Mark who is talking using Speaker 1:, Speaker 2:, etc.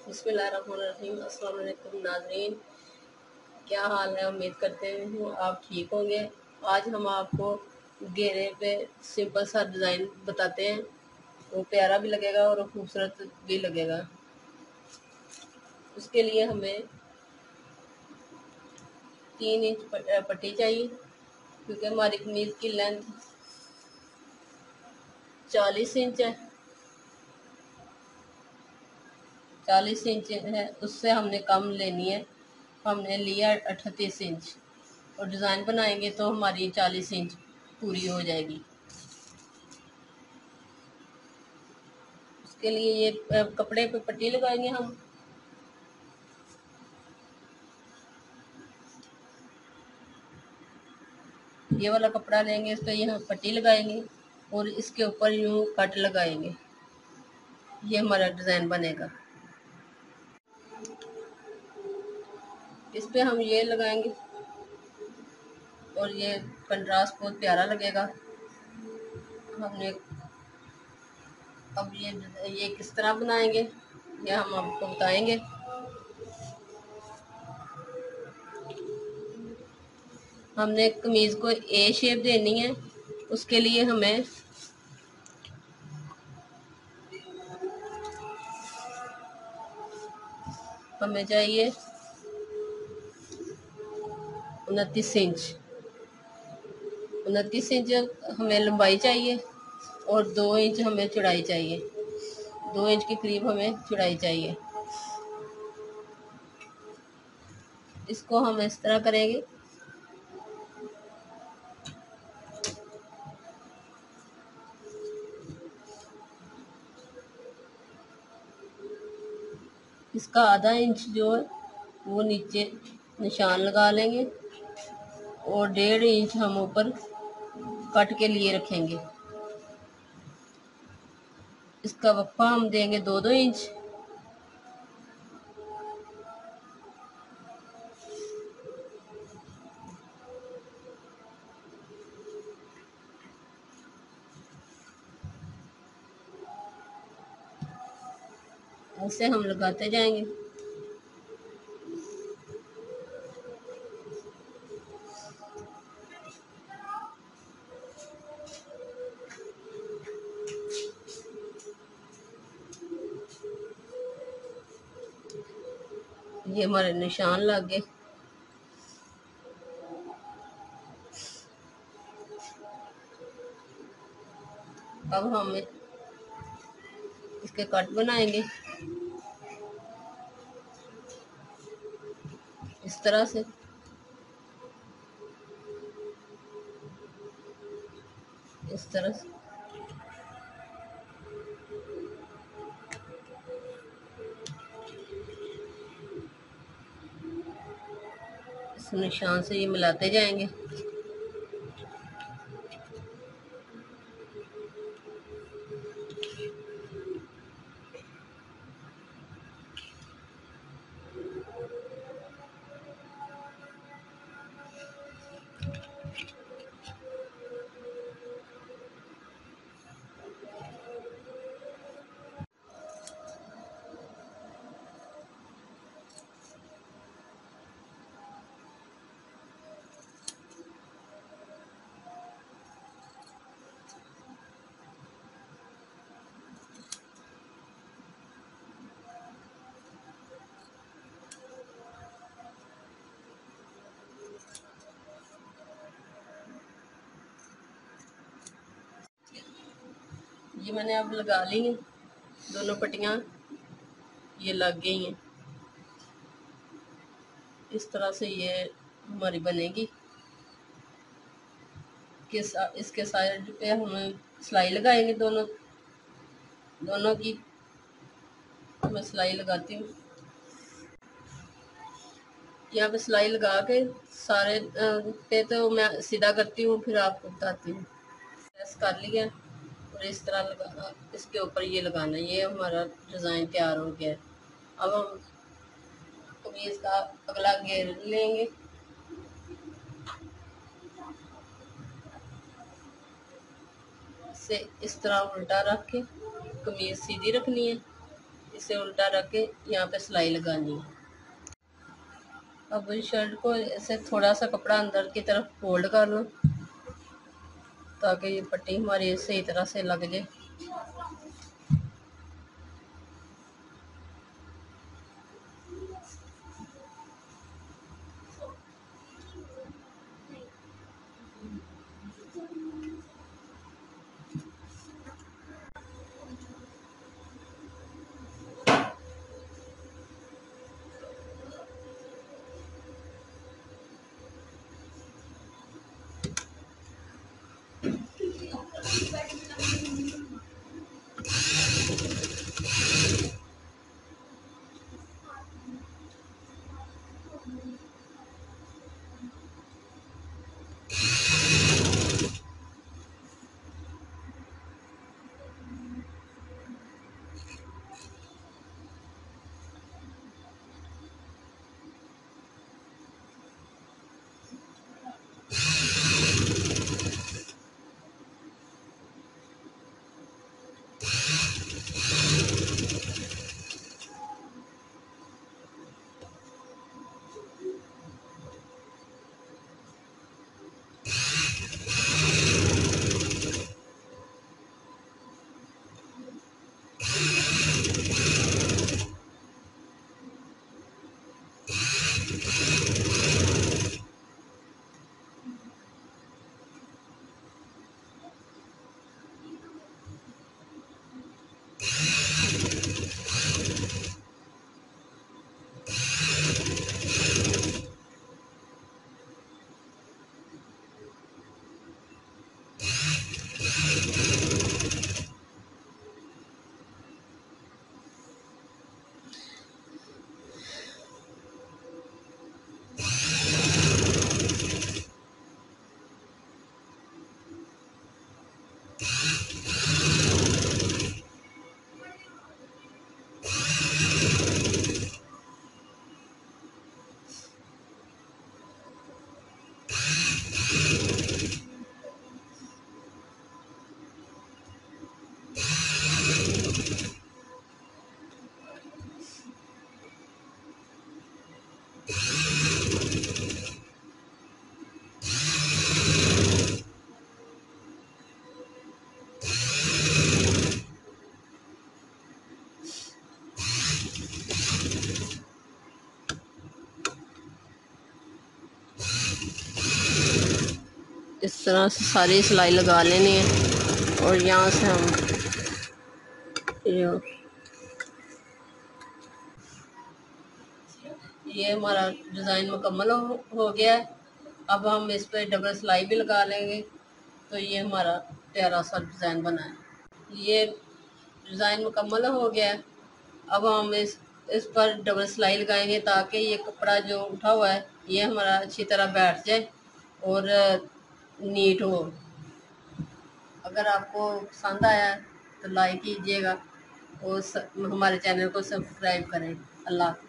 Speaker 1: बिस्मिल्लाहिर्रहमानिर्रहीम। अस्सलाम वालेकुम नाज़रीन, क्या हाल है? उम्मीद करते हैं आप ठीक होंगे। आज हम आपको घेरे पे सिंपल सा डिज़ाइन बताते हैं, वो प्यारा भी लगेगा और खूबसूरत भी लगेगा। उसके लिए हमें 3 इंच पट्टी चाहिए, क्योंकि हमारी कमीज़ की लेंथ 40 इंच है। 40 इंच है, उससे हमने कम लेनी है। हमने लिया 38 इंच और डिज़ाइन बनाएंगे तो हमारी 40 इंच पूरी हो जाएगी। उसके लिए ये कपड़े पे पट्टी लगाएंगे हम। ये वाला कपड़ा लेंगे, इस पर यहाँ पट्टी लगाएंगे और इसके ऊपर यूँ कट लगाएंगे। ये हमारा डिज़ाइन बनेगा। इस पे हम ये लगाएंगे और ये कंट्रास्ट बहुत प्यारा लगेगा। हमने अब ये किस तरह बनाएंगे ये हम आपको बताएंगे। हमने कमीज़ को ए शेप देनी है। उसके लिए हमें चाहिए 29 इंच। 29 इंच हमें लंबाई चाहिए और 2 इंच हमें चौड़ाई चाहिए। 2 इंच के करीब हमें चौड़ाई चाहिए। इसको हम इस तरह करेंगे। इसका आधा इंच जो है वो नीचे निशान लगा लेंगे और 1.5 इंच हम ऊपर कट के लिए रखेंगे। इसका वक्फा हम देंगे 2-2 इंच। ऐसे हम लगाते जाएंगे। ये हमारे निशान लग गए। अब हम इसके कट बनाएंगे इस तरह से। इस तरह से इस निशान से ये मिलाते जाएंगे। ये मैंने अब लगा ली है, दोनों पट्टियाँ ये लग गई हैं। इस तरह से ये हमारी बनेगी। इसके साइड पे हम सिलाई लगाएंगे दोनों की। मैं सिलाई लगाती हूँ। यहाँ पे सिलाई लगा के सारे पे तो मैं सीधा करती हूँ, फिर आपको बताती हूँ। प्रेस कर लिया और इस तरह लगाना, इसके ऊपर ये लगाना। ये हमारा डिज़ाइन तैयार हो गया है। अब हम कमीज़ का अगला घेर लेंगे। इसे इस तरह उल्टा रख के कमीज़ सीधी रखनी है। इसे उल्टा रख के यहाँ पे सिलाई लगानी है। अब इस शर्ट को ऐसे थोड़ा सा कपड़ा अंदर की तरफ फोल्ड कर लो ताकि ये पट्टी हमारी सही तरह से लग जाए। इस तरह से सारी सिलाई लगा लेनी है और यहाँ से हम ये हमारा डिज़ाइन मुकम्मल हो गया है। अब हम इस पर डबल सिलाई भी लगा लेंगे तो ये हमारा प्यारा सा डिज़ाइन बना है। ये डिज़ाइन मुकम्मल हो गया है। अब हम इस पर डबल सिलाई लगाएंगे ताकि ये कपड़ा जो उठा हुआ है ये हमारा अच्छी तरह बैठ जाए और नीट हो। अगर आपको पसंद आया तो लाइक कीजिएगा और हमारे चैनल को सब्सक्राइब करें। अल्लाह।